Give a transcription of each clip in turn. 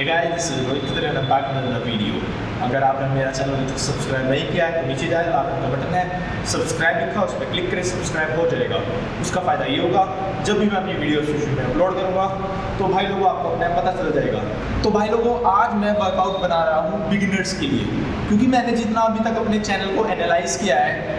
Guys, this is Rohit Khatri and I am back with another video. अगर आपने मेरा channel अभी तक सब्सक्राइब नहीं किया है तो नीचे जाए लाल रंग का बटन है सब्सक्राइब लिखा, उस पर क्लिक करें, सब्सक्राइब हो जाएगा। उसका फ़ायदा ये होगा जब भी मैं अपनी वीडियो सोशल में अपलोड करूँगा तो भाई लोगों आपको अपने पता चल जाएगा। तो भाई लोगों आज मैं वर्कआउट बना रहा हूँ बिगिनर्स के लिए, क्योंकि मैंने जितना अभी तक अपने चैनल को एनालाइज किया है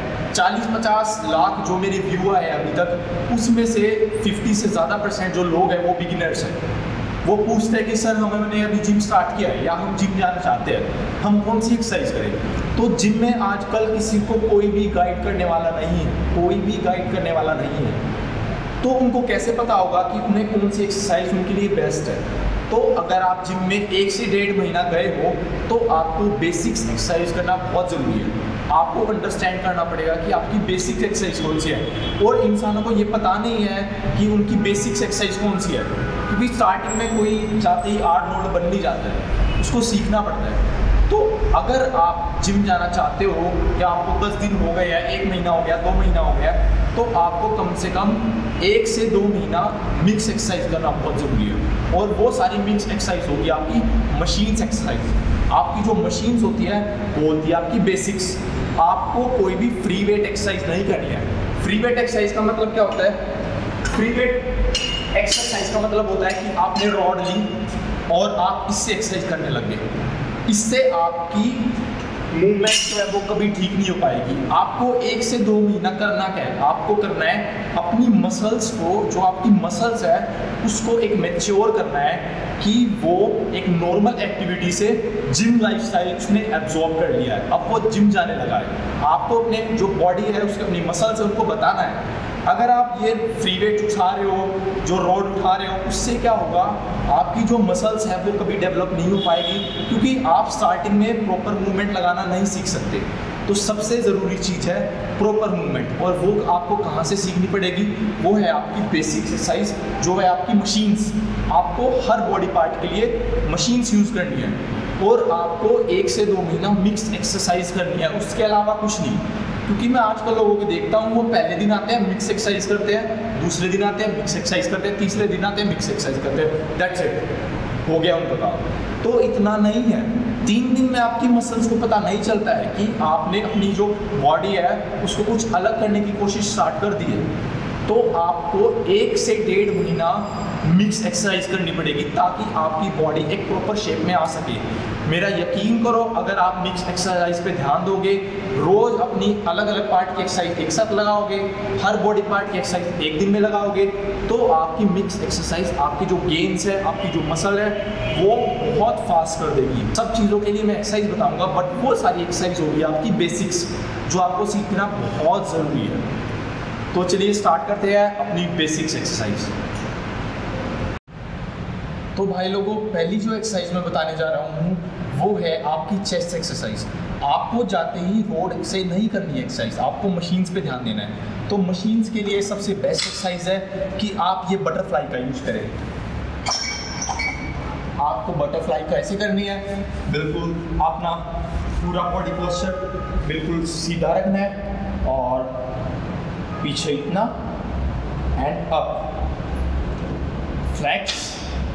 40-50 लाख जो मेरे व्यू आए अभी तक, उसमें से 50 से ज़्यादा % जो लोग हैं वो बिगिनर्स हैं। वो पूछते हैं कि सर हमने अभी जिम स्टार्ट किया है या हम जिम जाना चाहते हैं, हम कौन सी एक्सरसाइज करें। तो जिम में आजकल किसी को कोई भी गाइड करने वाला नहीं है, कोई भी गाइड करने वाला नहीं है। तो उनको कैसे पता होगा कि उन्हें कौन सी एक्सरसाइज उनके लिए बेस्ट है। तो अगर आप जिम में 1 से 1.5 महीना गए हो तो आपको बेसिक्स एक्सरसाइज करना बहुत ज़रूरी है। आपको अंडरस्टैंड करना पड़ेगा कि आपकी बेसिक्स एक्सरसाइज कौन सी है, और इंसानों को ये पता नहीं है कि उनकी बेसिक्स एक्सरसाइज कौन सी है, क्योंकि स्टार्टिंग में कोई जाते ही आर्ट नोट बन नहीं जाता है, उसको सीखना पड़ता है। तो अगर आप जिम जाना चाहते हो या आपको 10 दिन हो गए या 1 महीना हो गया, 2 महीना हो गया, तो आपको कम से कम 1 से 2 महीना मिक्स एक्सरसाइज करना बहुत ज़रूरी है। और वो सारी मिक्स एक्सरसाइज होगी आपकी मशीन्स एक्सरसाइज। आपकी जो मशीन्स होती है वो होती है आपकी बेसिक्स। आपको कोई भी फ्री वेट एक्सरसाइज नहीं करनी है। फ्री वेट एक्सरसाइज का मतलब क्या होता है? फ्री वेट एक्सरसाइज का मतलब होता है कि आपने रॉड ली और आप इससे एक्सरसाइज करने लग गए। इससे आपकी मूवमेंट जो है वो कभी ठीक नहीं हो पाएगी। आपको 1 से 2 महीना करना क्या है? आपको करना है अपनी मसल्स को, जो आपकी मसल्स है उसको एक मैच्योर करना है कि वो एक नॉर्मल एक्टिविटी से जिम लाइफस्टाइल उसने एब्जॉर्ब कर लिया है, अब वो जिम जाने लगा है। आपको अपने जो बॉडी है उसके अपनी मसल्स है उनको बताना है। अगर आप ये फ्री वेट उठा रहे हो, जो रॉड उठा रहे हो, उससे क्या होगा, आपकी जो मसल्स है वो कभी डेवलप नहीं हो पाएगी, क्योंकि आप स्टार्टिंग में प्रॉपर मूवमेंट लगाना नहीं सीख सकते। तो सबसे ज़रूरी चीज़ है प्रॉपर मूवमेंट, और वो आपको कहाँ से सीखनी पड़ेगी? वो है आपकी बेसिक एक्सरसाइज, जो है आपकी मशीन्स। आपको हर बॉडी पार्ट के लिए मशीन्स यूज़ करनी है, और आपको 1 से 2 महीना मिक्स एक्सरसाइज करनी है, उसके अलावा कुछ नहीं। क्योंकि मैं आजकल लोगों को देखता हूँ, वो पहले दिन आते हैं मिक्स एक्सरसाइज करते हैं, दूसरे दिन आते हैं मिक्स एक्सरसाइज करते हैं, तीसरे दिन आते हैं मिक्स एक्सरसाइज करते हैं, दैट्स इट, हो गया उनका काम। तो इतना नहीं है। 3 दिन में आपकी मसल्स को पता नहीं चलता है कि आपने अपनी जो बॉडी है उसको कुछ अलग करने की कोशिश स्टार्ट कर दी है। तो आपको 1 से 1.5 महीना मिक्स एक्सरसाइज करनी पड़ेगी ताकि आपकी बॉडी एक प्रॉपर शेप में आ सके। मेरा यकीन करो, अगर आप मिक्स एक्सरसाइज पे ध्यान दोगे, रोज़ अपनी अलग अलग पार्ट की एक्सरसाइज एक साथ लगाओगे, हर बॉडी पार्ट की एक्सरसाइज 1 दिन में लगाओगे, तो आपकी मिक्स एक्सरसाइज आपकी जो गेन्स है, आपकी जो मसल है, वो बहुत फास्ट कर देगी। सब चीज़ों के लिए मैं एक्सरसाइज बताऊंगा, बट वो सारी एक्सरसाइज होगी आपकी बेसिक्स, जो आपको सीखना बहुत ज़रूरी है। तो चलिए स्टार्ट करते हैं अपनी बेसिक्स एक्सरसाइज। तो भाई लोगों, पहली जो एक्सरसाइज मैं बताने जा रहा हूँ वो है आपकी चेस्ट एक्सरसाइज। आपको जाते ही रोड से नहीं करनी है एक्सरसाइज, आपको मशीन्स पे ध्यान देना है। तो मशीन्स के लिए सबसे बेस्ट एक्सरसाइज है कि आप ये बटरफ्लाई का यूज करें। आपको बटरफ्लाई का ऐसे करनी है, बिल्कुल अपना पूरा बॉडी पोस्चर बिल्कुल सीधा रखना है और पीछे इतना and up, flex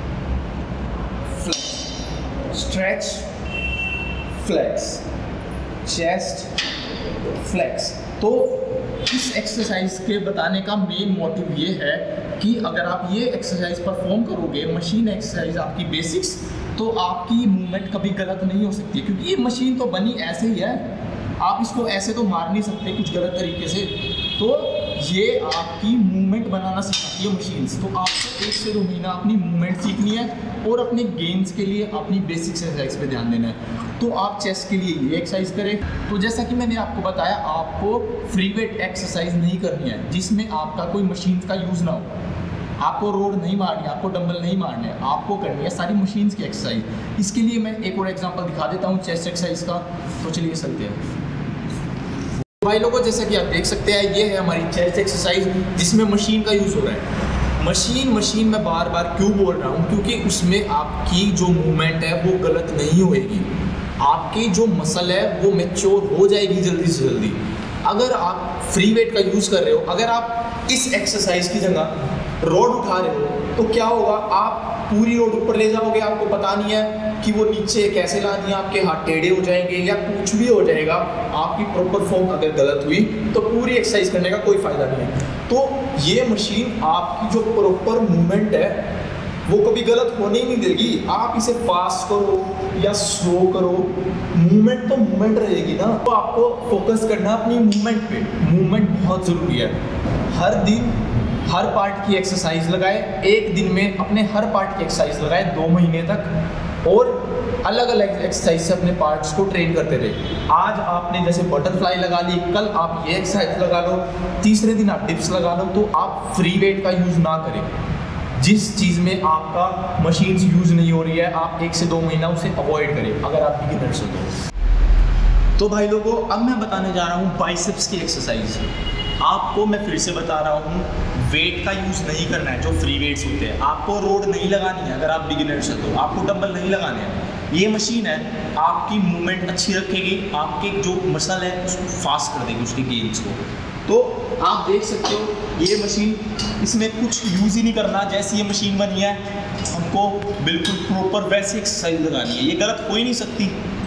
stretch, flex, chest, flex. तो इस एक्सरसाइज के बताने का मेन मोटिव ये है कि अगर आप ये एक्सरसाइज परफॉर्म करोगे, मशीन एक्सरसाइज आपकी बेसिक्स, तो आपकी मूवमेंट कभी गलत नहीं हो सकती, क्योंकि ये मशीन तो बनी ऐसे ही है, आप इसको ऐसे तो मार नहीं सकते कुछ गलत तरीके से। तो ये आपकी मूवमेंट बनाना सिखाती है मशीन्स। तो आपको 1 से 2 महीना अपनी मूवमेंट सीखनी है और अपने गेन्स के लिए अपनी बेसिक एक्सरसाइज पे ध्यान देना है। तो आप चेस्ट के लिए ये एक्सरसाइज करें। तो जैसा कि मैंने आपको बताया, आपको फ्री वेट एक्सरसाइज नहीं करनी है जिसमें आपका कोई मशीन का यूज़ ना हो। आपको रोड नहीं मारनी है, आपको डंबल नहीं मारने हैं, आपको करनी है सारी मशीन्स की एक्सरसाइज। इसके लिए मैं एक और एग्जांपल दिखा देता हूँ चेस्ट एक्सरसाइज का। तो चलिए चलते हैं भाई लोगों, जैसा कि आप देख सकते हैं, ये है हमारी चेस्ट एक्सरसाइज जिसमें मशीन का यूज़ हो रहा है। मशीन मैं बार बार क्यों बोल रहा हूँ, क्योंकि उसमें आपकी जो मूवमेंट है वो गलत नहीं होएगी। आपकी जो मसल है वो मैच्योर हो जाएगी जल्दी से जल्दी। अगर आप फ्री वेट का यूज़ कर रहे हो, अगर आप इस एक्सरसाइज की जगह रोड उठा रहे हो, तो क्या होगा, आप पूरी रोड ऊपर ले जाओगे, आपको पता नहीं है कि वो नीचे कैसे लानी है, आपके हाथ टेढ़े हो जाएंगे या कुछ भी हो जाएगा, आपकी प्रॉपर फॉर्म अगर गलत हुई तो पूरी एक्सरसाइज करने का कोई फायदा नहीं है। तो ये मशीन आपकी जो प्रॉपर मूवमेंट है वो कभी गलत होने ही नहीं देगी। आप इसे फास्ट करो या स्लो करो, मूवमेंट तो मूवमेंट रहेगी ना। तो आपको फोकस करना अपनी मूवमेंट पे, मूवमेंट बहुत ज़रूरी है। हर दिन हर पार्ट की एक्सरसाइज लगाए, एक दिन में अपने हर पार्ट की एक्सरसाइज लगाए 2 महीने तक, और अलग अलग एक्सरसाइज से अपने पार्ट्स को ट्रेन करते रहे। आज आपने जैसे बटरफ्लाई लगा ली, कल आप ये एक्सरसाइज लगा लो, तीसरे दिन आप डिप्स लगा लो। तो आप फ्री वेट का यूज़ ना करें। जिस चीज़ में आपका मशीन्स यूज़ नहीं हो रही है, आप 1 से 2 महीना उसे अवॉइड करें अगर आप बिगिनर्स हो तो भाई लोगों, अब मैं बताने जा रहा हूँ बाइसेप्स की एक्सरसाइज। आपको मैं फिर से बता रहा हूँ, वेट का यूज़ नहीं करना है जो फ्री वेट्स होते हैं। आपको रोड नहीं लगानी है अगर आप बिगिनर्स हो तो, आपको डंबल नहीं लगाने हैं। ये मशीन है, आपकी मूवमेंट अच्छी रखेगी, आपके जो मसल है उसको फास्ट कर देगी, उसकी गेन्स को। तो आप देख सकते हो ये मशीन, इसमें कुछ यूज़ ही नहीं करना। जैसी ये मशीन बनी है, हमको बिल्कुल प्रॉपर वैसी एक्सरसाइज लगानी है। ये गलत हो ही नहीं सकती,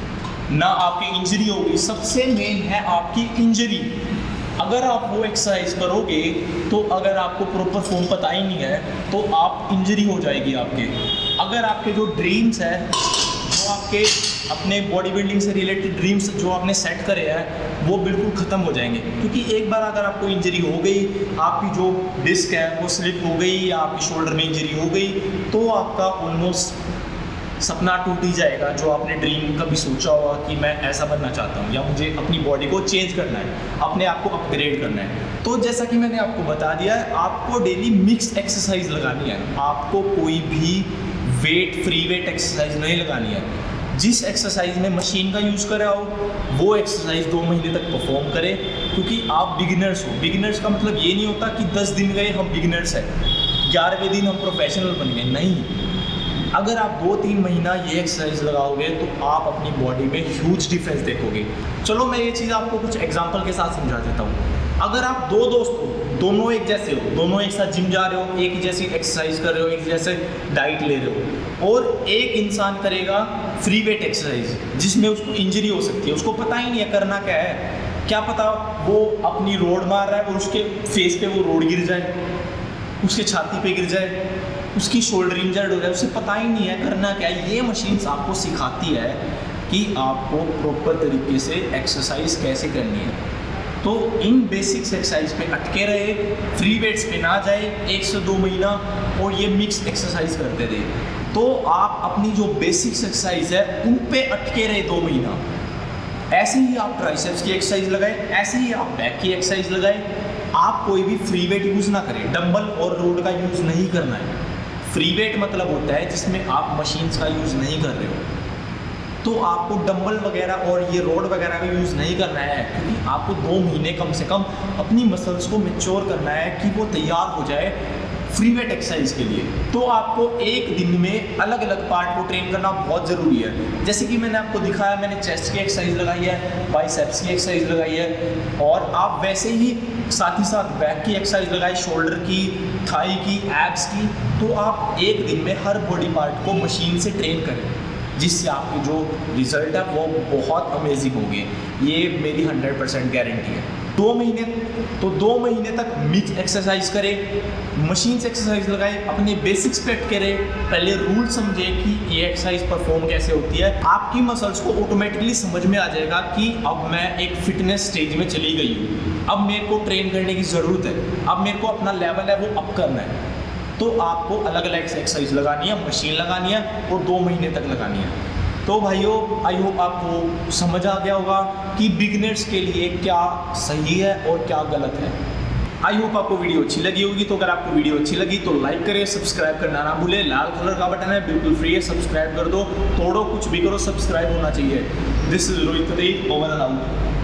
ना आपकी इंजरी होगी। सबसे मेन है आपकी इंजरी। अगर आप वो एक्सरसाइज करोगे तो अगर आपको प्रॉपर फॉर्म पता ही नहीं है तो आप इंजरी हो जाएगी आपके। अगर आपके जो ड्रीम्स है, जो आपके अपने बॉडी बिल्डिंग से रिलेटेड ड्रीम्स जो आपने सेट करे हैं, वो बिल्कुल ख़त्म हो जाएंगे। क्योंकि एक बार अगर आपको इंजरी हो गई, आपकी जो डिस्क है वो स्लिप हो गई या आपकी शोल्डर में इंजरी हो गई, तो आपका ऑलमोस्ट सपना टूट ही जाएगा जो आपने ड्रीम कभी सोचा होगा कि मैं ऐसा बनना चाहता हूँ या मुझे अपनी बॉडी को चेंज करना है, अपने आप को अपग्रेड करना है। तो जैसा कि मैंने आपको बता दिया है, आपको डेली मिक्स एक्सरसाइज लगानी है। आपको कोई भी वेट फ्री वेट एक्सरसाइज नहीं लगानी है। जिस एक्सरसाइज में मशीन का यूज़ करा हो वो एक्सरसाइज 2 महीने तक परफॉर्म करें, क्योंकि आप बिगिनर्स हो। बिगिनर्स का मतलब ये नहीं होता कि 10 दिन गए हम बिगिनर्स हैं, 11वें दिन हम प्रोफेशनल बन गए, नहीं। अगर आप 2-3 महीना ये एक्सरसाइज लगाओगे तो आप अपनी बॉडी में ह्यूज डिफरेंस देखोगे। चलो मैं ये चीज़ आपको कुछ एग्जांपल के साथ समझा देता हूँ। अगर आप 2 दोस्त हो, दोनों एक जैसे हो, दोनों एक साथ जिम जा रहे हो, एक ही जैसी एक्सरसाइज कर रहे हो, एक जैसे डाइट ले रहे हो, और एक इंसान करेगा फ्री वेट एक्सरसाइज जिसमें उसको इंजरी हो सकती है, उसको पता ही नहीं है करना क्या है, क्या पता वो अपनी रोड मार रहा है और उसके फेस पे वो रोड गिर जाए, उसके छाती पे गिर जाए, उसकी शोल्डर इंजर्ड हो जाए, उसे पता ही नहीं है करना क्या है। ये मशीन्स आपको सिखाती है कि आपको प्रॉपर तरीके से एक्सरसाइज कैसे करनी है। तो इन बेसिक्स एक्सरसाइज पे अटके रहे, फ्री वेट्स पे ना जाए 1 से 2 महीना, और ये मिक्स एक्सरसाइज करते रहे। तो आप अपनी जो बेसिक्स एक्सरसाइज है उन पे अटके रहे 2 महीना। ऐसे ही आप ट्राइसेप्स की एक्सरसाइज लगाए, ऐसे ही आप बैक की एक्सरसाइज लगाए। आप कोई भी फ्री वेट यूज़ ना करें, डंबल और रोड का यूज़ नहीं करना है। फ्री वेट मतलब होता है जिसमें आप मशीन्स का यूज़ नहीं कर रहे हो। तो आपको डंबल वगैरह और ये रोड वगैरह का यूज़ नहीं करना है, क्योंकि आपको 2 महीने कम से कम अपनी मसल्स को मैच्योर करना है कि वो तैयार हो जाए फ्री वेट एक्सरसाइज के लिए। तो आपको एक दिन में अलग अलग पार्ट को ट्रेन करना बहुत ज़रूरी है। जैसे कि मैंने आपको दिखाया, मैंने चेस्ट की एक्सरसाइज लगाई है, बाइसेप्स की एक्सरसाइज लगाई है, और आप वैसे ही साथ बैक की एक्सरसाइज लगाई, शोल्डर की, थाई की, एब्स की। तो आप एक दिन में हर बॉडी पार्ट को मशीन से ट्रेन करें, जिससे आपके जो रिजल्ट है वो बहुत अमेजिंग होंगे। ये मेरी 100% गारंटी है। 2 महीने तक मिक्स एक्सरसाइज करें, मशीन से एक्सरसाइज लगाए, अपने बेसिक्स पे करें। पहले रूल समझे कि ये एक्सरसाइज परफॉर्म कैसे होती है। आपकी मसल्स को ऑटोमेटिकली समझ में आ जाएगा कि अब मैं एक फिटनेस स्टेज में चली गई हूँ, अब मेरे को ट्रेन करने की ज़रूरत है, अब मेरे को अपना लेवल है वो अप करना है। तो आपको अलग अलग एक्सरसाइज लगानी है, मशीन लगानी है, और 2 महीने तक लगानी है। तो भाइयों, आई होप आपको समझ आ गया होगा कि बिगिनर्स के लिए क्या सही है और क्या गलत है। आई होप आपको वीडियो अच्छी लगी होगी। तो अगर आपको वीडियो अच्छी लगी तो लाइक करें, सब्सक्राइब करना ना भूलें। लाल कलर का बटन है, बिल्कुल फ्री है, सब्सक्राइब कर दो। तोड़ो कुछ भी करो, सब्सक्राइब होना चाहिए। This is Rohit Patel, over and out.